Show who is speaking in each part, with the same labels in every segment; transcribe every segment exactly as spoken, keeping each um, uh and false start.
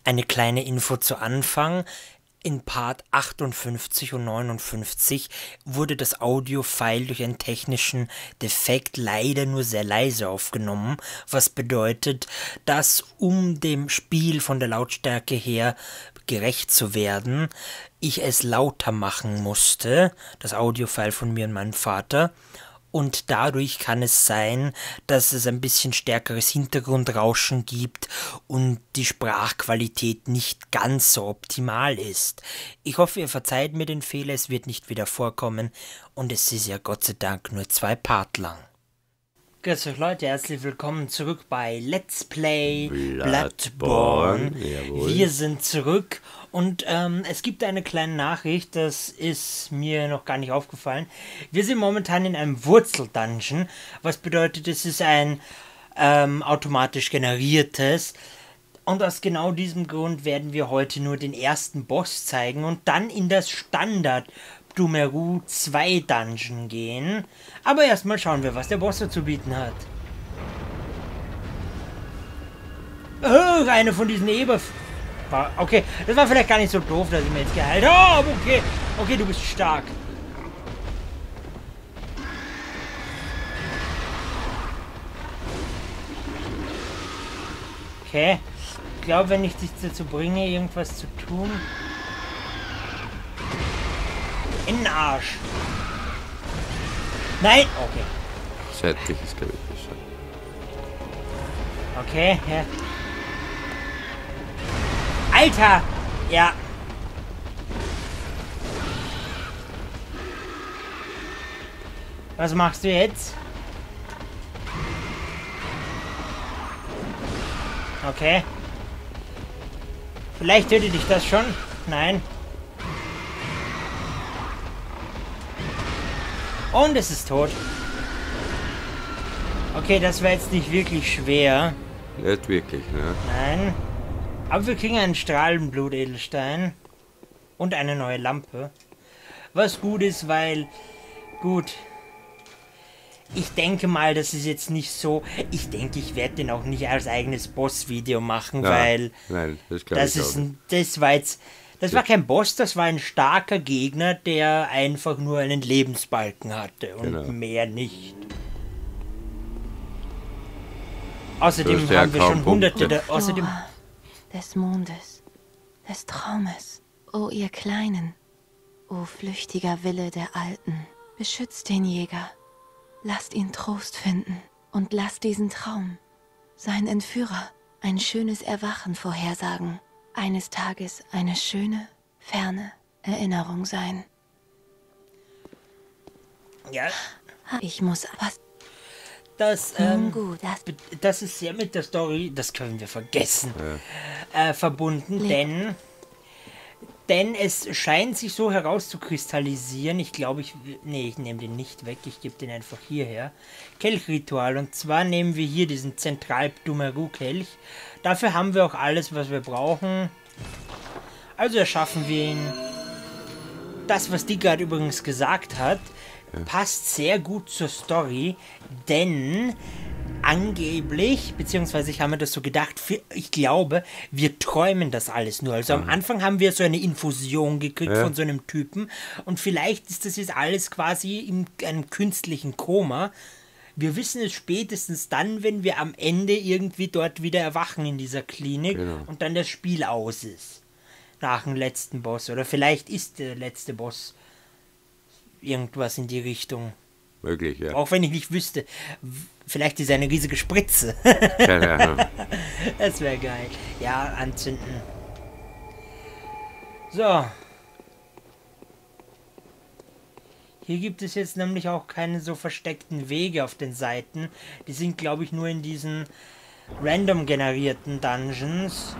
Speaker 1: Eine kleine Info zu Anfang. In Part achtundfünfzig und neunundfünfzig wurde das Audio-File durch einen technischen Defekt leider nur sehr leise aufgenommen, was bedeutet, dass um dem Spiel von der Lautstärke her gerecht zu werden, ich es lauter machen musste, das Audio-File von mir und meinem Vater. Und dadurch kann es sein, dass es ein bisschen stärkeres Hintergrundrauschen gibt und die Sprachqualität nicht ganz so optimal ist. Ich hoffe, ihr verzeiht mir den Fehler, es wird nicht wieder vorkommen und es ist ja Gott sei Dank nur zwei Part lang. Grüß euch Leute, herzlich willkommen zurück bei Let's Play Bloodborne.
Speaker 2: Bloodborne.
Speaker 1: Wir sind zurück und ähm, es gibt eine kleine Nachricht, das ist mir noch gar nicht aufgefallen. Wir sind momentan in einem Wurzel-Dungeon, was bedeutet, es ist ein ähm, automatisch generiertes. Und aus genau diesem Grund werden wir heute nur den ersten Boss zeigen und dann in das Standard Pthumeru zwei Dungeon gehen. Aber erstmal schauen wir, was der Boss so zu bieten hat. Oh, eine von diesen Eber... Okay, das war vielleicht gar nicht so doof, dass ich mir jetzt geheilt habe. Oh, okay, okay, du bist stark. Okay, ich glaube, wenn ich dich dazu bringe, irgendwas zu tun... In den Arsch. Nein! Okay.
Speaker 2: Seitlich ist glaube ich besser.
Speaker 1: Okay, ja. Alter! Ja. Was machst du jetzt? Okay. Vielleicht tötet dich das schon. Nein. Und es ist tot. Okay, das war jetzt nicht wirklich schwer.
Speaker 2: Nicht wirklich, ne?
Speaker 1: Nein. Aber wir kriegen einen Strahlenblut-Edelstein. Und eine neue Lampe. Was gut ist, weil... Gut. Ich denke mal, das ist jetzt nicht so... Ich denke, ich werde den auch nicht als eigenes Boss-Video machen,
Speaker 2: Ja,
Speaker 1: weil...
Speaker 2: Nein, das glaube
Speaker 1: Das
Speaker 2: ich
Speaker 1: ist
Speaker 2: auch nicht.
Speaker 1: ein, das war jetzt... Das war kein Boss, das war ein starker Gegner, der einfach nur einen Lebensbalken hatte und
Speaker 2: Genau.
Speaker 1: mehr nicht. Außerdem
Speaker 2: Das ist ja
Speaker 1: haben wir
Speaker 2: kaum
Speaker 1: schon hunderte...
Speaker 2: Punkte.
Speaker 1: Der, außerdem...
Speaker 3: Dora, des Mondes, des Traumes, o ihr Kleinen, o flüchtiger Wille der Alten, beschützt den Jäger, lasst ihn Trost finden und lasst diesen Traum, sein Entführer, ein schönes Erwachen vorhersagen, eines Tages eine schöne, ferne Erinnerung sein.
Speaker 1: Ja,
Speaker 3: Ich muss was...
Speaker 1: das...
Speaker 3: Nun
Speaker 1: Ähm,
Speaker 3: gut, das...
Speaker 1: das ist sehr mit der Story, das können wir vergessen, äh, verbunden, denn... Denn es scheint sich so herauszukristallisieren. Ich glaube, ich... Nee, ich nehme den nicht weg. Ich gebe den einfach hierher. Kelchritual. Und zwar nehmen wir hier diesen Zentral-Pthumeru-Kelch. Dafür haben wir auch alles, was wir brauchen. Also erschaffen wir ihn. Das, was die gerade übrigens gesagt hat, passt sehr gut zur Story. Denn... angeblich, beziehungsweise ich habe mir das so gedacht, für, ich glaube, wir träumen das alles nur. Also am Anfang haben wir so eine Infusion gekriegt
Speaker 2: Ja.
Speaker 1: von so einem Typen und vielleicht ist das jetzt alles quasi in einem künstlichen Koma. Wir wissen es spätestens dann, wenn wir am Ende irgendwie dort wieder erwachen in dieser Klinik
Speaker 2: Genau.
Speaker 1: und dann das Spiel aus ist. Nach dem letzten Boss. Oder vielleicht ist der letzte Boss irgendwas in die Richtung.
Speaker 2: Möglich, ja.
Speaker 1: Auch wenn ich nicht wüsste. W- Vielleicht ist er eine riesige Spritze.
Speaker 2: Keine Ahnung.
Speaker 1: Das wäre geil. Ja, anzünden. So. Hier gibt es jetzt nämlich auch keine so versteckten Wege auf den Seiten. Die sind, glaube ich, nur in diesen random generierten Dungeons.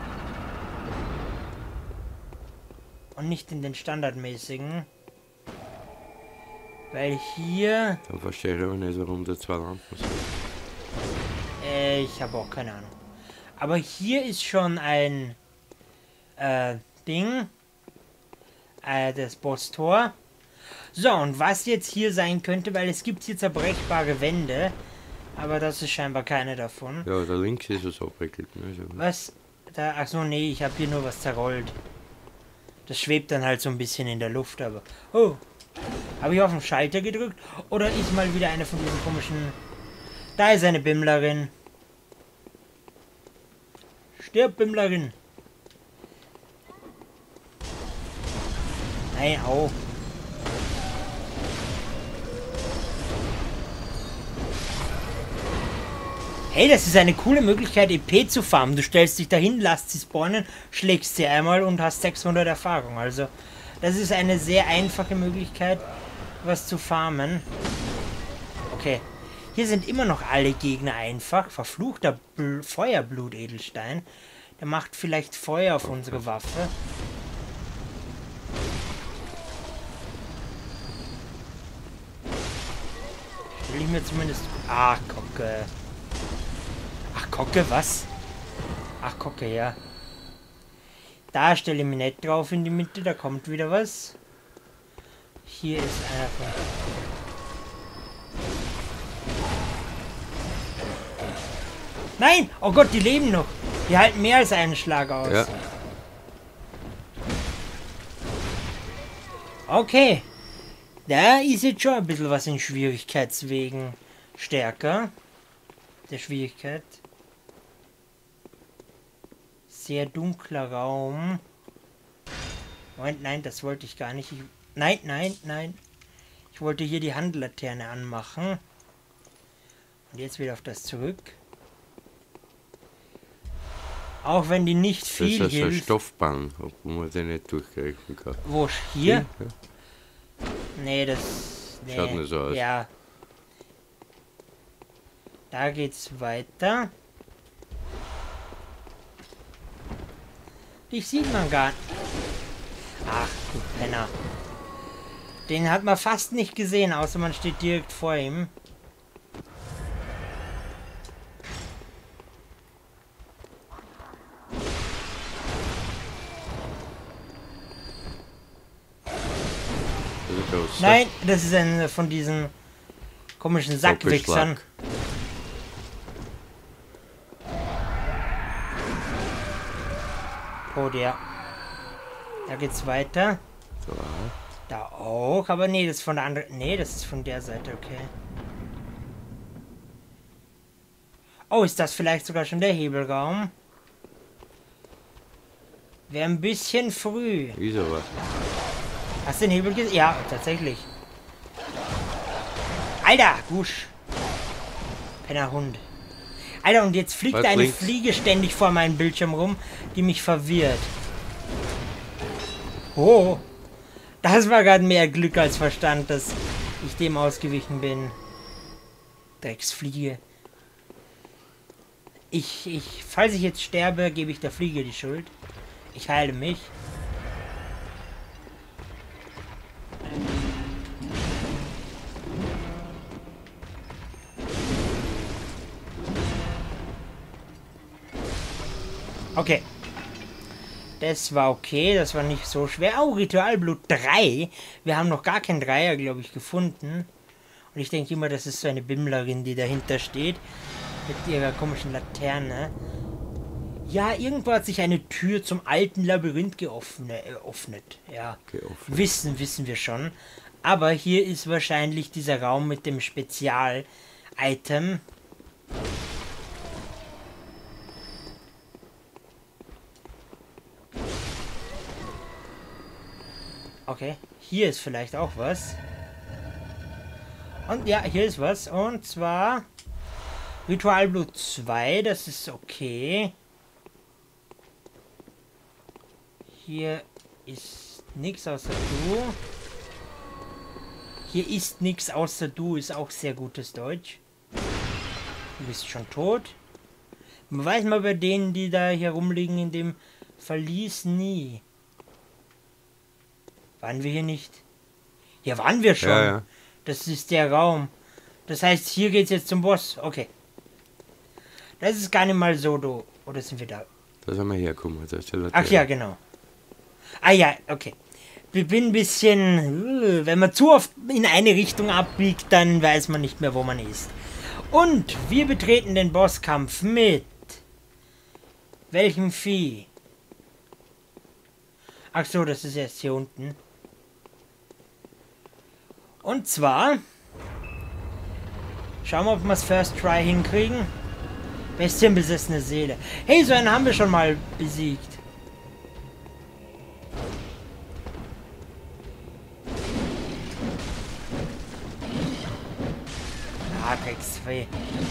Speaker 1: Und nicht in den standardmäßigen. Weil hier...
Speaker 2: Dann verstehe ich aber nicht, warum da zwei Lampen sind.
Speaker 1: Äh, ich habe auch keine Ahnung. Aber hier ist schon ein äh, Ding. Äh, das Bosstor. So, und was jetzt hier sein könnte, weil es gibt hier zerbrechbare Wände. Aber das ist scheinbar keine davon.
Speaker 2: Ja, da links ist es abgewickelt. Ne? So.
Speaker 1: Was? Da, ach so, nee, ich habe hier nur was zerrollt. Das schwebt dann halt so ein bisschen in der Luft, aber... Oh, habe ich auf den Schalter gedrückt? Oder ist mal wieder eine von diesen komischen... Da ist eine Bimmlerin. Stirb, Bimmlerin. Nein, au. Hey, das ist eine coole Möglichkeit, E P zu farmen. Du stellst dich dahin, lässt sie spawnen, schlägst sie einmal und hast sechshundert Erfahrung. Also, das ist eine sehr einfache Möglichkeit, was zu farmen. Okay. Hier sind immer noch alle Gegner einfach. Verfluchter Bl- Feuerblut-Edelstein. Der macht vielleicht Feuer auf unsere Waffe. Stell ich mir zumindest... Ah, Kocke. Ach, Kocke, was? Ach, Kocke, ja. Da stelle ich mich nicht drauf in die Mitte, da kommt wieder was. Hier ist einer von... Nein! Oh Gott, die leben noch. Die halten mehr als einen Schlag aus.
Speaker 2: Ja.
Speaker 1: Okay. Da ist jetzt schon ein bisschen was in Schwierigkeitswegen stärker. Der Schwierigkeit. Sehr dunkler Raum. Moment, nein, das wollte ich gar nicht. Ich, nein, nein, nein. Ich wollte hier die Handlaterne anmachen. Und jetzt wieder auf das zurück. Auch wenn die nicht viel
Speaker 2: Das ist
Speaker 1: hilft.
Speaker 2: ein Stoffbahn, obwohl man den nicht durchgreifen kann.
Speaker 1: Wo? Hier?
Speaker 2: Ja.
Speaker 1: Nee, das... Nee.
Speaker 2: Schaut nur so aus.
Speaker 1: Ja. Da geht's weiter. Dich sieht man gar nicht. Ach, du Penner. Den hat man fast nicht gesehen, außer man steht direkt vor ihm. Nein, das ist ein von diesen komischen Sackwichsern. Oh, der. Da geht's weiter.
Speaker 2: So.
Speaker 1: Da auch, aber nee, das ist von der anderen. Nee, das ist von der Seite, okay. Oh, ist das vielleicht sogar schon der Hebelraum? Wäre ein bisschen früh.
Speaker 2: Ist aber.
Speaker 1: Hast du den Hebel gesehen? Ja, tatsächlich. Alter, Gusch. Pennerhund. Alter, und jetzt fliegt
Speaker 2: Was
Speaker 1: eine
Speaker 2: links?
Speaker 1: Fliege ständig vor meinem Bildschirm rum, die mich verwirrt. Oh. Das war gerade mehr Glück als Verstand, dass ich dem ausgewichen bin. Drecksfliege. Ich, ich, falls ich jetzt sterbe, gebe ich der Fliege die Schuld. Ich heile mich. Okay. Das war okay, das war nicht so schwer. Oh, Ritualblut drei. Wir haben noch gar keinen Dreier, glaube ich, gefunden. Und ich denke immer, das ist so eine Bimmlerin, die dahinter steht. Mit ihrer komischen Laterne. Ja, irgendwo hat sich eine Tür zum alten Labyrinth geöffnet. Äh, ja,
Speaker 2: Geöffnet.
Speaker 1: wissen, wissen wir schon. Aber hier ist wahrscheinlich dieser Raum mit dem Spezial-Item. Okay, hier ist vielleicht auch was. Und ja, hier ist was. Und zwar Ritualblut zwei, das ist okay. Hier ist nichts außer du. Hier ist nichts außer du, ist auch sehr gutes Deutsch. Du bist schon tot. Man weiß mal bei denen, die da hier rumliegen in dem Verlies nie. Waren wir hier nicht? Hier waren wir schon.
Speaker 2: Ja, ja.
Speaker 1: Das ist der Raum. Das heißt, hier geht's jetzt zum Boss. Okay. Das ist gar nicht mal so, du. Oder sind wir da?
Speaker 2: Da sind wir hergekommen. Da ist die Laterne.
Speaker 1: Ach ja, genau. Ah ja, okay. Ich bin ein bisschen... Wenn man zu oft in eine Richtung abbiegt, dann weiß man nicht mehr, wo man ist. Und wir betreten den Bosskampf mit Welchem Vieh? Ach so, das ist jetzt hier unten. Und zwar... Schauen wir, ob wir es First Try hinkriegen. Bestienbesessene Seele. Hey, so einen haben wir schon mal besiegt. Latexfee.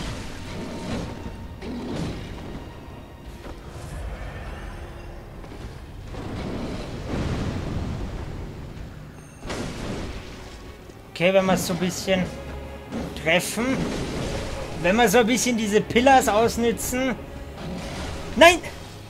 Speaker 1: Okay, wenn wir es so ein bisschen treffen. Wenn wir so ein bisschen diese Pillars ausnützen. Nein!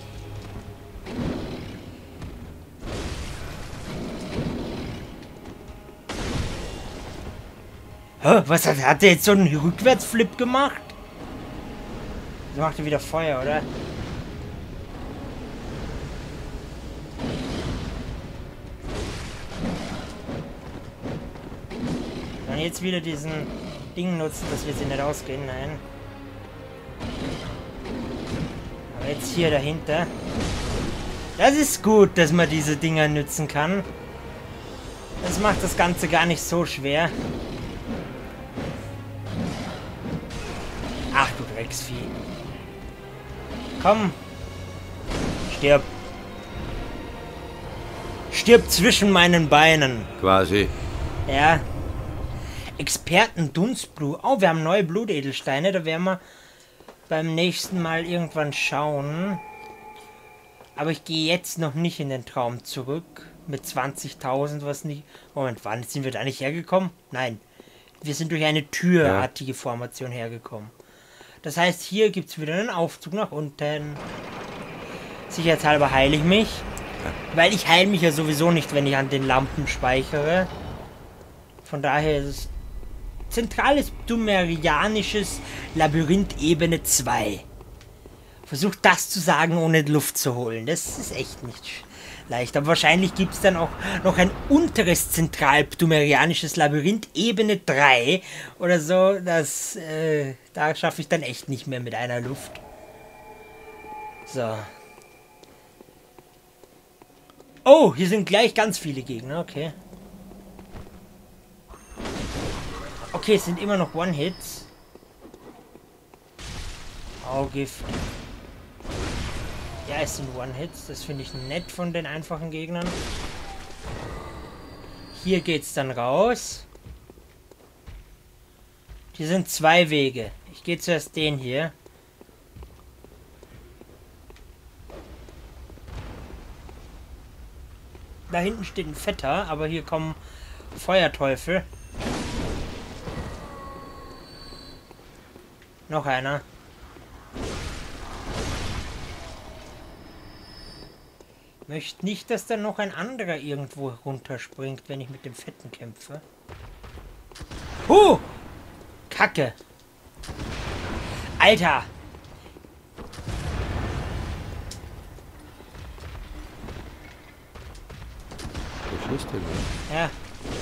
Speaker 1: Hä? Was hat, hat der jetzt so einen Rückwärtsflip gemacht? So macht er wieder Feuer, oder? Und jetzt wieder diesen Ding nutzen, dass wir sie nicht ausgehen, nein. Aber jetzt hier dahinter. Das ist gut, dass man diese Dinger nützen kann. Das macht das Ganze gar nicht so schwer. Ach du Drecksvieh. Komm. Stirb. Stirb zwischen meinen Beinen.
Speaker 2: Quasi.
Speaker 1: Ja. Experten Dunstblut. Oh, wir haben neue Blutedelsteine. Da werden wir beim nächsten Mal irgendwann schauen. Aber ich gehe jetzt noch nicht in den Traum zurück. Mit zwanzigtausend, was nicht... Moment, wann sind wir da nicht hergekommen? Nein. Wir sind durch eine türartige Formation hergekommen. Das heißt, hier gibt es wieder einen Aufzug nach unten. Sicherheitshalber heile ich mich. Weil ich heile mich ja sowieso nicht, wenn ich an den Lampen speichere. Von daher ist es zentrales Pthumerianisches Labyrinth Ebene zwei. Versucht das zu sagen, ohne Luft zu holen. Das ist echt nicht leicht. Aber wahrscheinlich gibt es dann auch noch ein unteres zentral-pthumerianisches Labyrinth Ebene drei oder so. Das, äh, da schaffe ich dann echt nicht mehr mit einer Luft. So. Oh, hier sind gleich ganz viele Gegner. Okay. Okay, es sind immer noch One-Hits. Oh, Gift. Ja, es sind One-Hits. Das finde ich nett von den einfachen Gegnern. Hier geht's dann raus. Hier sind zwei Wege. Ich gehe zuerst den hier. Da hinten steht ein Fetter, aber hier kommen Feuerteufel. Noch einer. Möchte nicht, dass da noch ein anderer irgendwo runterspringt, wenn ich mit dem Fetten kämpfe. Huh! Kacke! Alter!
Speaker 2: Was ist denn?
Speaker 1: Ja.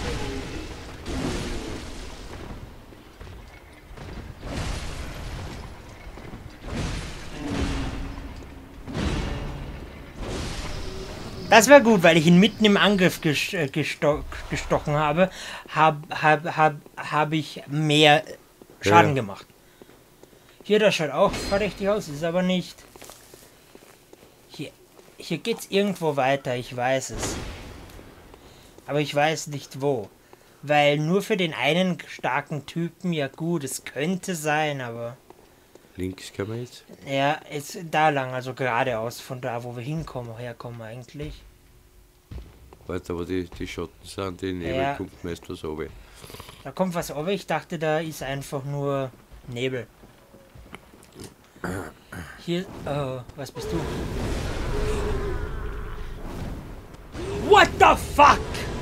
Speaker 1: Das war gut, weil ich ihn mitten im Angriff ges gesto gestochen habe, habe hab, hab, hab ich mehr Schaden ja. gemacht. Hier, das schaut auch verdächtig aus, ist aber nicht. Hier, hier geht's irgendwo weiter, ich weiß es. Aber ich weiß nicht wo. Weil nur für den einen starken Typen, ja gut, es könnte sein, aber...
Speaker 2: Links kann man jetzt?
Speaker 1: Ja, jetzt da lang, also geradeaus, von da, wo wir hinkommen, herkommen eigentlich.
Speaker 2: Warte, wo die, die Schotten sind, die Nebel
Speaker 1: ja.
Speaker 2: kommt meist was runter.
Speaker 1: Da kommt was runter, ich dachte, da ist einfach nur Nebel. Hier, oh, was bist du? What the fuck?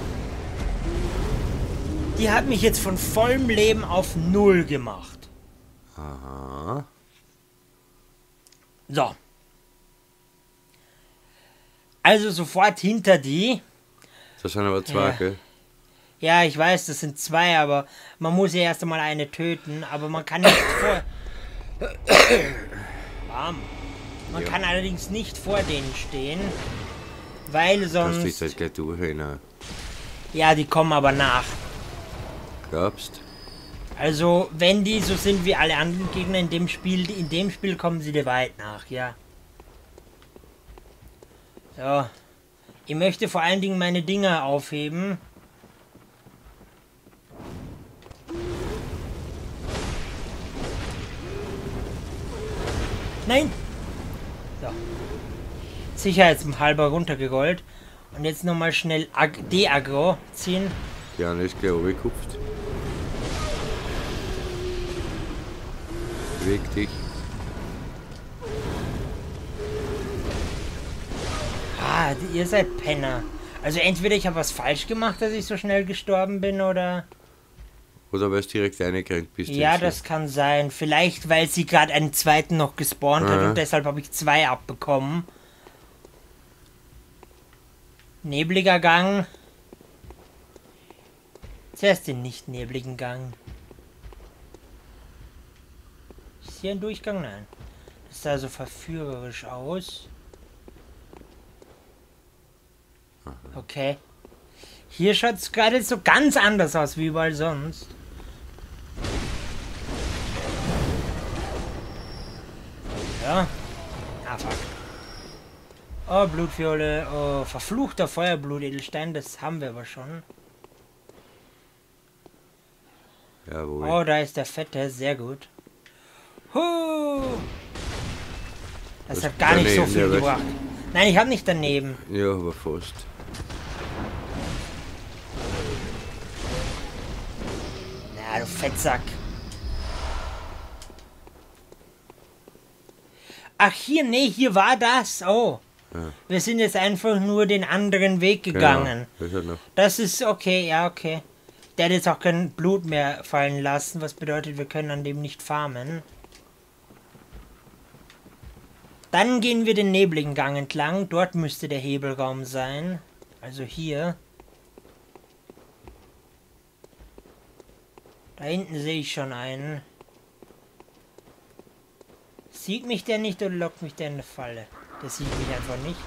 Speaker 1: Die hat mich jetzt von vollem Leben auf null gemacht.
Speaker 2: Aha.
Speaker 1: So. Also sofort hinter die.
Speaker 2: Das sind aber zwei,
Speaker 1: ja.
Speaker 2: gell?
Speaker 1: Ja, ich weiß, das sind zwei, aber man muss ja erst einmal eine töten, aber man kann nicht vor... Bam. Man
Speaker 2: Ja.
Speaker 1: kann allerdings nicht vor denen stehen, weil
Speaker 2: Kannst du
Speaker 1: sonst...
Speaker 2: jetzt halt gleich durchrennen.
Speaker 1: Ja, die kommen aber nach.
Speaker 2: Glaubst?
Speaker 1: Also, wenn die so sind wie alle anderen Gegner in dem Spiel, in dem Spiel kommen sie dir weit nach, ja. So. Ich möchte vor allen Dingen meine Dinger aufheben. Nein! So. Sicherheitshalber runtergerollt. Und jetzt nochmal schnell De-Aggro ziehen.
Speaker 2: Die eine ist gleich runtergekupft. Beweg dich.
Speaker 1: Ah, die- ihr seid Penner. Also entweder ich habe was falsch gemacht, dass ich so schnell gestorben bin, oder...
Speaker 2: Oder weil du direkt reingerannt bist.
Speaker 1: Ja,
Speaker 2: jetzt.
Speaker 1: das kann sein. Vielleicht, weil sie gerade einen zweiten noch gespawnt hat
Speaker 2: Aha.
Speaker 1: und deshalb habe ich zwei abbekommen. Nebliger Gang. Zuerst den nicht nebligen Gang. Ist hier ein Durchgang? Nein. Das sah so verführerisch aus. Okay. Hier schaut es gerade so ganz anders aus wie überall sonst. Ja. Ah, fuck. Oh, Blutfiole. Oh, verfluchter Feuerblutedelstein. Das haben wir aber schon.
Speaker 2: Jawohl.
Speaker 1: Oh, da ist der Fette. Sehr gut. Huh. Das
Speaker 2: Was
Speaker 1: hat gar nicht so
Speaker 2: daneben,
Speaker 1: viel
Speaker 2: ja, was?
Speaker 1: gebracht. Nein, ich habe nicht daneben.
Speaker 2: Ja, aber fast.
Speaker 1: Na, du Fettsack. Ach, hier, nee, hier war das. Oh.
Speaker 2: Ja.
Speaker 1: Wir sind jetzt einfach nur den anderen Weg gegangen.
Speaker 2: Genau. Das hat noch.
Speaker 1: Das ist okay, ja, okay. Der hat jetzt auch kein Blut mehr fallen lassen, was bedeutet, wir können an dem nicht farmen. Dann gehen wir den nebligen Gang entlang. Dort müsste der Hebelraum sein. Also hier. Da hinten sehe ich schon einen. Sieht mich der nicht oder lockt mich der in eine Falle? Der sieht mich einfach nicht.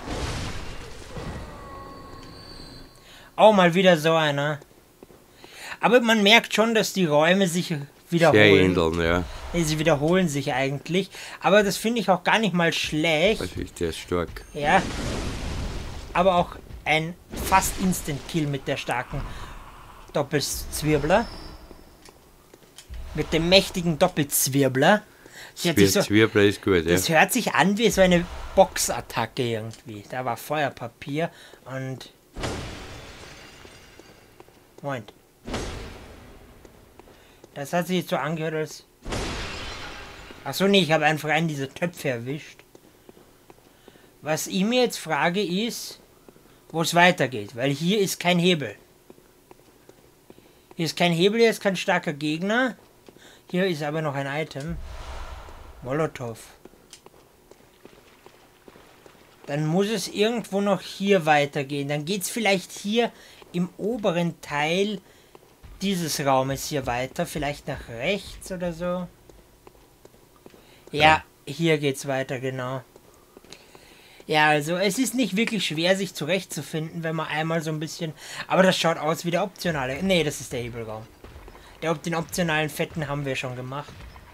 Speaker 1: Oh, mal wieder so einer. Aber man merkt schon, dass die Räume sich
Speaker 2: Sehr
Speaker 1: wiederholen.
Speaker 2: ähneln, ja.
Speaker 1: Nee, sie wiederholen sich eigentlich. Aber das finde ich auch gar nicht mal schlecht.
Speaker 2: Also ich, der ist stark.
Speaker 1: Ja. Aber auch ein fast Instant-Kill mit der starken Doppelzwirbler. Mit dem mächtigen Doppelzwirbler. Sie hat sich so,
Speaker 2: Zwirbler ist gut, ja.
Speaker 1: das hört sich an wie so eine Boxattacke irgendwie. Da war Feuerpapier und... Moment. Das hat sich jetzt so angehört als... Achso, nee, ich habe einfach einen dieser Töpfe erwischt. Was ich mir jetzt frage ist, wo es weitergeht. Weil hier ist kein Hebel. Hier ist kein Hebel, hier ist kein starker Gegner. Hier ist aber noch ein Item. Molotow. Dann muss es irgendwo noch hier weitergehen. Dann geht es vielleicht hier im oberen Teil dieses Raumes hier weiter. Vielleicht nach rechts oder so. Ja, ja. Hier geht's weiter, genau. Ja, also es ist nicht wirklich schwer, sich zurechtzufinden, wenn man einmal so ein bisschen... Aber das schaut aus wie der optionale... Nee, das ist der Hebelraum. Der, den optionalen Fetten haben wir schon gemacht.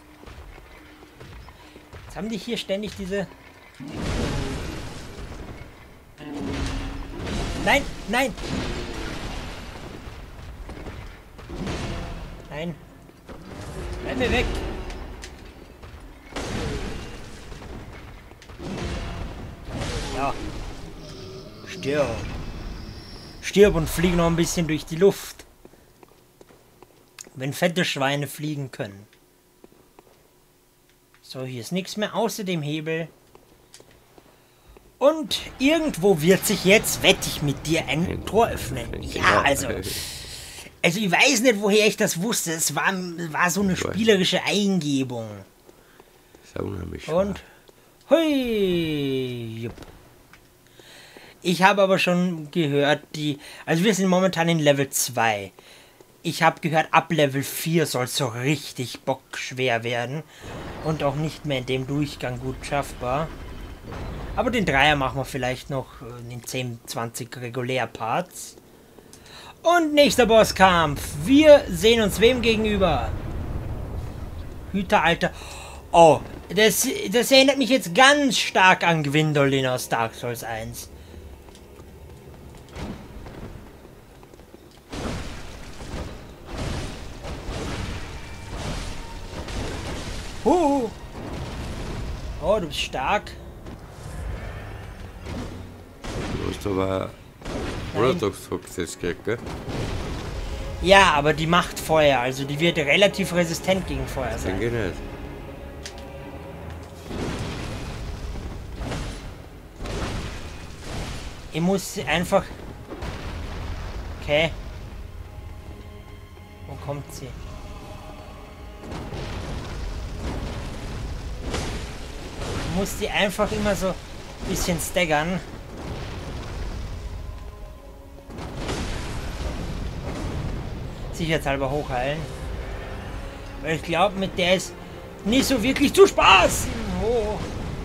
Speaker 1: Jetzt haben die hier ständig diese... Nein, nein! Nein. Bleib mir weg! Ja. Stirb. Stirb und flieg noch ein bisschen durch die Luft. Wenn fette Schweine fliegen können. So, hier ist nichts mehr außer dem Hebel. Und irgendwo wird sich jetzt, wette ich mit dir, ein, ein Tor öffnen. Ein ja, also... Also ich weiß nicht, woher ich das wusste. Es war, war so eine spielerische Eingebung.
Speaker 2: Das ist unheimlich schwer.
Speaker 1: Und... Hui! Jupp. Ich habe aber schon gehört, die... Also wir sind momentan in Level zwei. Ich habe gehört, ab Level vier soll es so richtig bockschwer werden. Und auch nicht mehr in dem Durchgang gut schaffbar. Aber den Dreier machen wir vielleicht noch in zehn, zwanzig Regulär-Parts. Und nächster Bosskampf. Wir sehen uns wem gegenüber? Hüteralter. Oh, das, das erinnert mich jetzt ganz stark an Gwendolyn aus Dark Souls eins. Huh. Oh, du bist stark.
Speaker 2: Du hast aber Rotox-Fox gekriegt, gell?
Speaker 1: Ja, aber die macht Feuer, also die wird relativ resistent gegen Feuer sein.
Speaker 2: Denke nicht.
Speaker 1: Ich muss einfach... Okay. Wo kommt sie? Ich muss die einfach immer so ein bisschen staggern. Sicherheitshalber hochheilen. Weil ich glaube, mit der ist nicht so wirklich zu spaßen. Oh.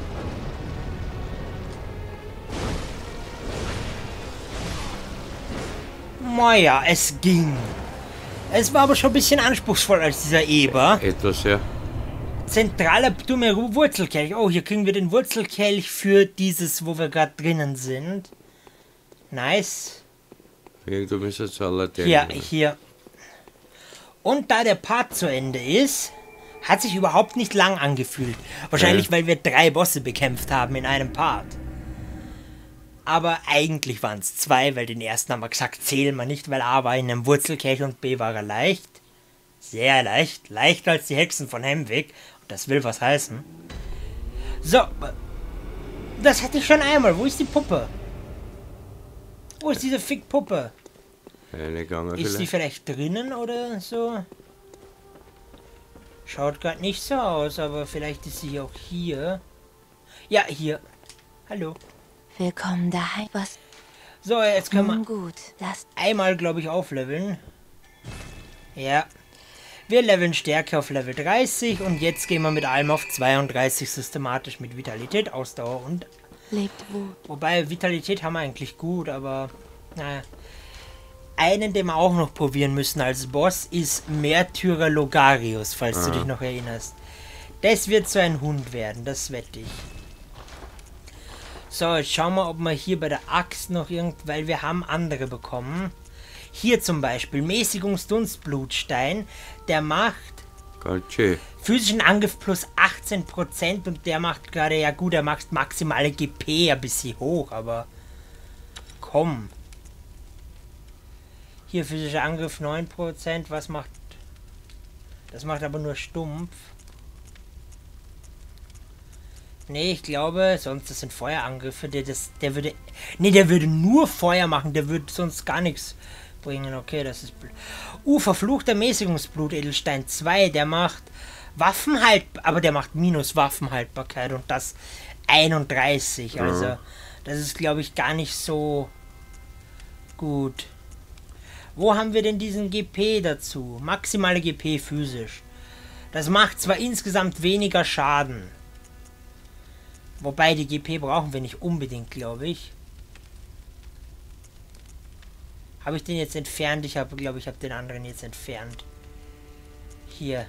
Speaker 1: Naja, es ging. Es war aber schon ein bisschen anspruchsvoller als dieser Eber.
Speaker 2: Etwas, ja.
Speaker 1: Zentraler dumme Wurzelkelch. Oh, hier kriegen wir den Wurzelkelch für dieses, wo wir gerade drinnen sind. Nice.
Speaker 2: Du bist jetzt alle
Speaker 1: Hier, hier. Und da der Part zu Ende ist, hat sich überhaupt nicht lang angefühlt. Wahrscheinlich,
Speaker 2: ja.
Speaker 1: weil wir drei Bosse bekämpft haben in einem Part. Aber eigentlich waren es zwei, weil den ersten haben wir gesagt, zählen wir nicht, weil A war in einem Wurzelkelch und B war er leicht. Sehr leicht. Leichter als die Hexen von Hemwick. Und das will was heißen. So. Das hatte ich schon einmal. Wo ist die Puppe? Wo ist diese Fick-Puppe?
Speaker 2: Eine Gange
Speaker 1: Ist sie vielleicht drinnen oder so? Schaut gerade nicht so aus, aber vielleicht ist sie auch hier. Ja, hier. Hallo.
Speaker 3: Willkommen daheim. Was?
Speaker 1: So, jetzt können wir
Speaker 3: Nun gut, das
Speaker 1: einmal, glaube ich, aufleveln. Ja. Wir leveln Stärke auf Level dreißig und jetzt gehen wir mit allem auf zweiunddreißig systematisch mit Vitalität, Ausdauer und...
Speaker 3: lebt wo?
Speaker 1: Wobei, Vitalität haben wir eigentlich gut, aber... Naja. Einen, den wir auch noch probieren müssen als Boss, ist Märtyrer Logarius, falls ah. du dich noch erinnerst. Das wird so ein Hund werden, das wette ich. So, jetzt schauen wir, ob wir hier bei der Axt noch irgend... Weil wir haben andere bekommen. Hier zum Beispiel, Mäßigungsdunstblutstein. Der macht...
Speaker 2: Ganz schön.
Speaker 1: Physischen Angriff plus achtzehn Prozent und der macht gerade... Ja gut, er macht maximale G P ein bisschen hoch, aber... Komm. Hier physischer Angriff neun Prozent. Was macht... Das macht aber nur stumpf. Nee, ich glaube, sonst das sind Feuerangriffe. Der, das, der würde... Nee, der würde nur Feuer machen. Der würde sonst gar nichts bringen. Okay, das ist... Uh, verfluchter Mäßigungsblut, Edelstein zwei. Der macht Waffenhalt... Aber der macht minus Waffenhaltbarkeit. Und das einunddreißig. Also, ja. Das ist, glaube ich, gar nicht so gut. Wo haben wir denn diesen G P dazu? Maximale G P physisch. Das macht zwar insgesamt weniger Schaden. Wobei die G P brauchen wir nicht unbedingt, glaube ich. Habe ich den jetzt entfernt? Ich habe, glaube ich, habe den anderen jetzt entfernt. Hier.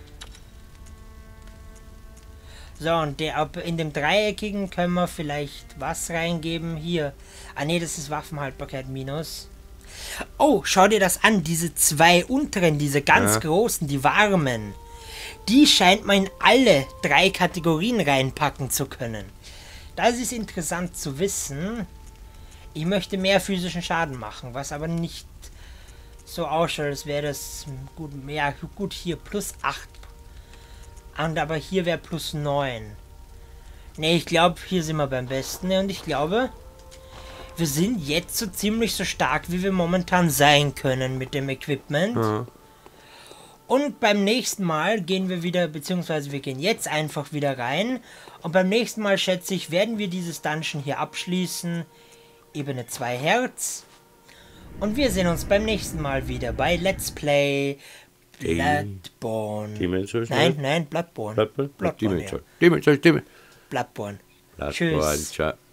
Speaker 1: So, und der, in dem Dreieckigen können wir vielleicht was reingeben. Hier. Ah ne, das ist Waffenhaltbarkeit minus. Oh, schau dir das an. Diese zwei unteren, diese ganz ja. großen, die warmen. Die scheint man in alle drei Kategorien reinpacken zu können. Das ist interessant zu wissen. Ich möchte mehr physischen Schaden machen, was aber nicht so ausschaut, als wäre das gut. Ja, gut, hier plus acht. Und aber hier wäre plus neun. Ne, ich glaube, hier sind wir beim besten. Und ich glaube, wir sind jetzt so ziemlich so stark, wie wir momentan sein können mit dem Equipment. Mhm. Und beim nächsten Mal gehen wir wieder, beziehungsweise wir gehen jetzt einfach wieder rein. Und beim nächsten Mal, schätze ich, werden wir dieses Dungeon hier abschließen. Ebene zwei Herz. Und wir sehen uns beim nächsten Mal wieder bei Let's Play Bloodborne.
Speaker 2: Demon's Souls?
Speaker 1: Nein, nein, Bloodborne.
Speaker 2: Bloodborne?
Speaker 1: Bloodborne,
Speaker 2: Demon's Souls. Demon's Souls.
Speaker 1: Bloodborne.
Speaker 2: La
Speaker 1: Tschüss.
Speaker 2: Guancia.